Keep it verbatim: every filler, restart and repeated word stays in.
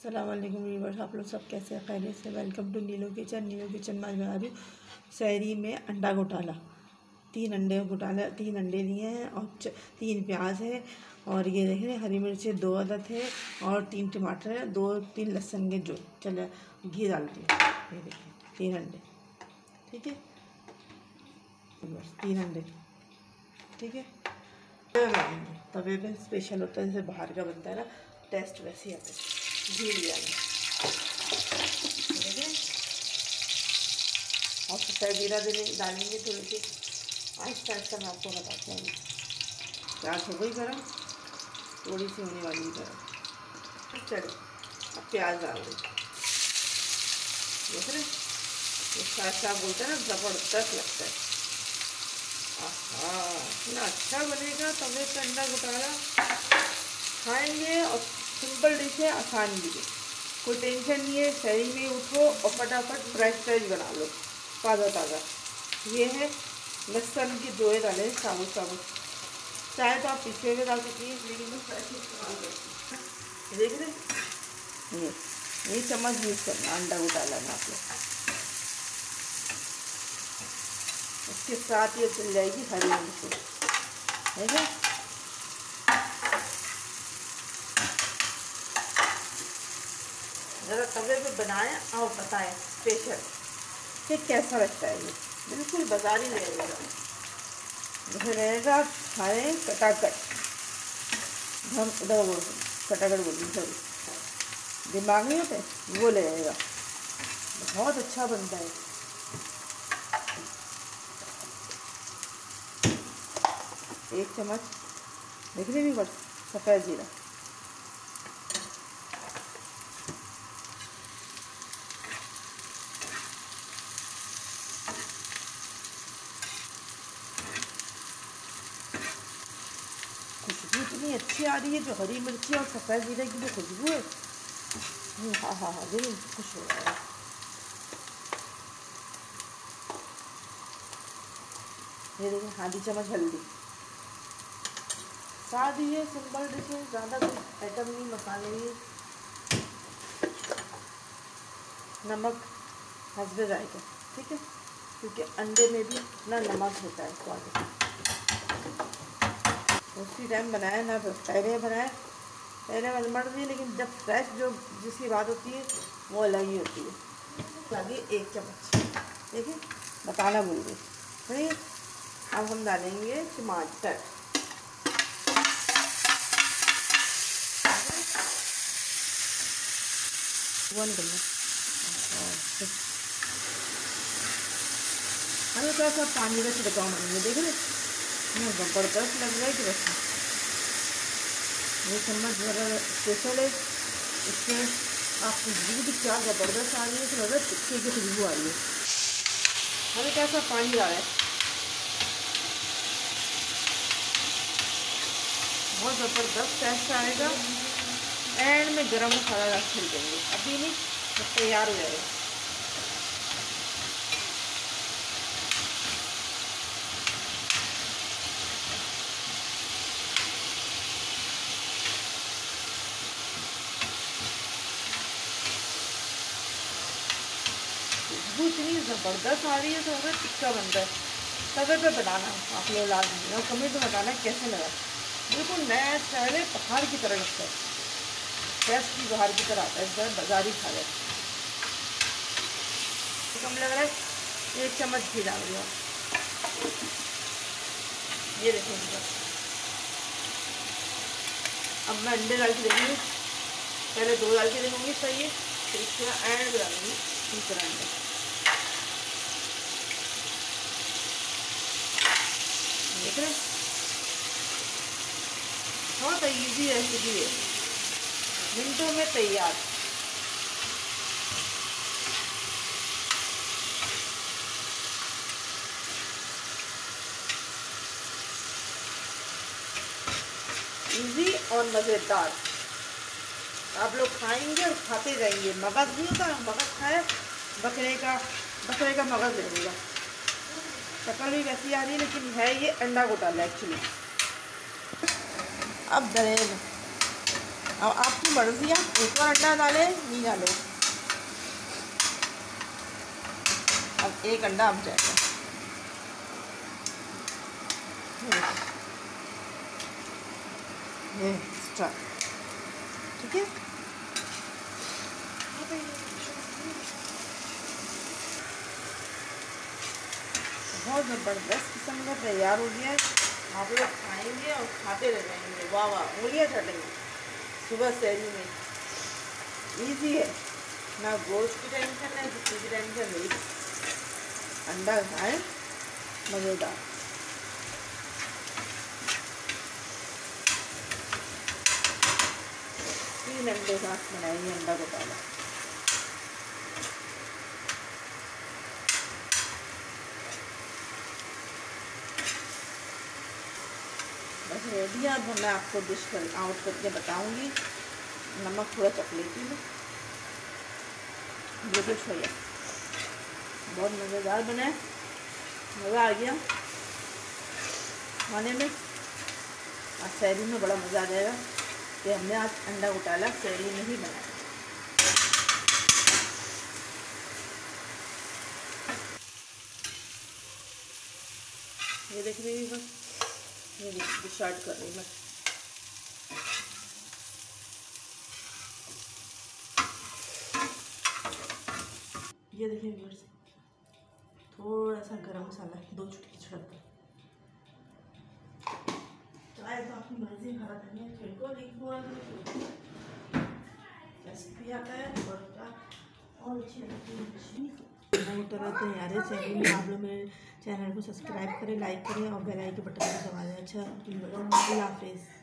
अस्सलाम वालेकुम व्यूअर्स, आप लोग सब कैसे हैं? खैरियत से? Welcome to Neelo kitchen. Neelo kitchen में आज बना रही हूँ सहरी में अंडा घोटाला। तीन अंडे घोटाला तीन अंडे लिए हैं और तीन प्याज है और ये देख रहे हरी मिर्ची दो अदद है और तीन टमाटर है, दो तीन लहसुन के जो चले घी डालती हूँ। ये देखिए तीन अंडे, ठीक है, बस तीन अंडे, ठीक है। तवे पे स्पेशल होता है, जैसे बाहर का बनता है ना, टेस्ट वैसे ही आता है। घी लिया और सफ़ेद जीरा डालेंगे थोड़ी सी आहिस्ता आहिस्ता। मैं आपको बताती हूँ। प्याज हो गई गर्म, थोड़ी सी होने वाली गर्म। चलो अब प्याज डाल दें। देख रहे ये साथ साथ बोलते हैं ना, ज़बरदस्त लगता है। हाँ इतना अच्छा बनेगा तवे पे अंडा घोटाला, खाएंगे। और सिंपल डिश है, आसान भी है, कोई टेंशन नहीं है। सहरी में उठो और फटाफट फ्रेश फ्रेश बना लो, ताज़ा ताज़ा। ये है लहसुन की दोए डाले साबुत साबुत, चाहे तो आप पिछले में डाल सकती हैं, लेकिन मैं फ्रेश इस्तेमाल करती हूँ। देख रहे ये ये चम्मच यूज़ करना अंडा घोटाला में आप लोग। उसके साथ ये चल जाएगी हरी मिर्च, ठीक है। ज़रा तवे पे बनाएं और बताएं स्पेशल कि कैसा लगता है। ये बिल्कुल बाजारी रहेगा, जैसे रहेगा खाएँ कटाकट। हम उधर बोल कटाकट बोली सॉरी, दिमाग नहीं होते वो ले जाएगा। बहुत अच्छा बनता है। एक चम्मच देख रहे भी बस सफ़ेद जीरा, खुशबू इतनी अच्छी आ रही है, जो हरी मिर्ची और सफ़ेद जीरे की जो खुशबू है, हाँ हाँ हाँ दिल खुश हो रहा है। ये देखिए आधी चम्मच हल्दी, सादी है, सिंपल डिश है, ज़्यादा कोई आइटम नहीं, मसाले ही। नमक हस्बे जाएगा, ठीक है, क्योंकि अंडे में भी इतना नमक होता है स्वाद। उसी टाइम बनाया ना, पहले बनाए पहले मर्जी, लेकिन जब फ्रेश जो जिसकी बात होती है वो अलग ही होती है। लगी एक चम्मच, देखिए बताना भूल गई, ठीक है। अब हम डालेंगे टमाटर, वो निकलना हल्का सा पानी का छिड़काव मारेंगे। देख रहे ज़बरदस्त लग रहा है कि बस ये चम्मच ज़रा स्पेशल है, इससे आप खुशबू भी क्या ज़बरदस्त आ रही है, तो लग रहा है टिक्के की खुशबू आ रही है। हल्का सा पानी डाला है, बहुत ज़बरदस्त टेस्ट आएगा। एंड में गरम मसाला छिड़ देंगे, अभी नहीं, जब तैयार हो जाएगा। खुशबू इतनी ज़बरदस्त आ रही है, तो हमें टिक्का बनता है। तवे पे बनाना आप लोग लाजमी, और कमेंट में बताना कैसे लगा। बिल्कुल नया स्टाइल है, बाहर की तरह लगता है, टेस्ट भी बाहर की तरह आता है, इस बार बाजारी खा रहे। कम लग रहा है, एक चम्मच घी डाल दिया। ये देखो बस। अब मैं अंडे डाल के देखूँगी, पहले दो डाल के देखूँगी, सही है, फिर इसका एंड डालूँगी तीसरा अंडा। देख रहे बहुत इजी रेसिपी है, मिनटों में तैयार। इजी और मज़ेदार, आप लोग खाएंगे और खाते जाएंगे। मगज़ नहीं होता, मगज़ खाए बकरे का, बकरे का मगज़ रहेगा। शक्ल भी वैसी आ रही है, लेकिन है ये अंडा घोटाला एक्चुअली। अब डलेगा, अब आपकी मर्जी है, एक और अंडा डालें नहीं डालें। अब एक अंडा अब जाएगा। ये स्टार्ट, ठीक है। बहुत ज़बरदस्त किस्म का तैयार हो गया है। आप लोग खाएंगे और खाते रह जाएंगे, वाह वाह, उंगलियाँ चटेंगे। सुबह सहरी में इजी है, ना गोश्त की टेंशन है, किसी की टेंशन नहीं। अंडा खाएं, मज़ेदार। तीन अंडे साथ बनाएंगे अंडा घोटाला। बस रेडी है। अब मैं आपको डिश कर आउट करके बताऊंगी। नमक थोड़ा चख लेती हूँ। बिल्कुल सही है, बहुत मज़ेदार बना है, मज़ा आ गया खाने में। आज सहरी में बड़ा मज़ा आ जाएगा कि हमने आज अंडा घोटाला सहरी में ही बनाया। ये देख रही है, ये स्टार्ट कर रही मैं। ये देखिए व्यूअर्स, थोड़ा सा गरम मसाला, दो चुटकी छिड़क कर। चाहे तो आपकी मर्जी, हरा धनिया छिड़को, लेकिन रेसिपी आता है और अच्छी लगती है। घोटाला तैयार है सहरी में। आप लोग मेरे चैनल को सब्सक्राइब करें, लाइक करें और बेल आइकन के बटन को दबा दें। अच्छा, अल्लाह हाफिज़।